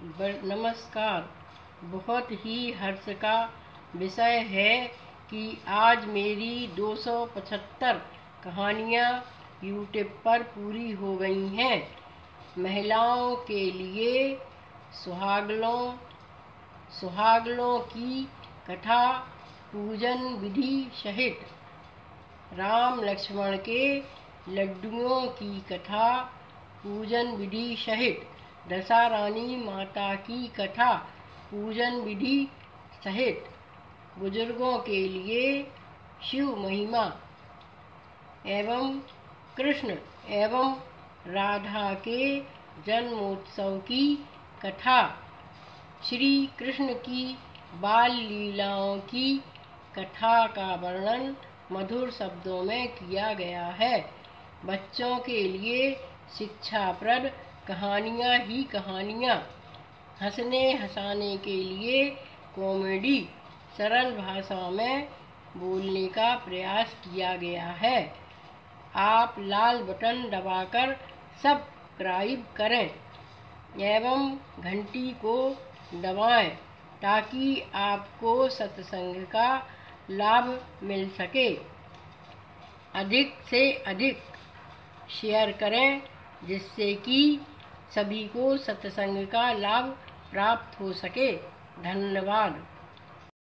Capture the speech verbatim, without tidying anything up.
ब- नमस्कार। बहुत ही हर्ष का विषय है कि आज मेरी दो सौ पचहत्तर कहानियाँ यूट्यूब पर पूरी हो गई हैं। महिलाओं के लिए सुहागनों सुहागनों की कथा, पूजन विधि सहित राम लक्ष्मण के लड्डुओं की कथा, पूजन विधि सहित दशा रानी माता की कथा, पूजन विधि सहित बुजुर्गों के लिए शिव महिमा एवं कृष्ण एवं राधा के जन्मोत्सव की कथा, श्री कृष्ण की बाल लीलाओं की कथा का वर्णन मधुर शब्दों में किया गया है। बच्चों के लिए शिक्षाप्रद कहानियाँ ही कहानियाँ, हंसने हंसाने के लिए कॉमेडी सरल भाषा में बोलने का प्रयास किया गया है। आप लाल बटन दबाकर सब्सक्राइब करें एवं घंटी को दबाएं ताकि आपको सत्संग का लाभ मिल सके। अधिक से अधिक शेयर करें जिससे कि सभी को सत्संग का लाभ प्राप्त हो सके। धन्यवाद।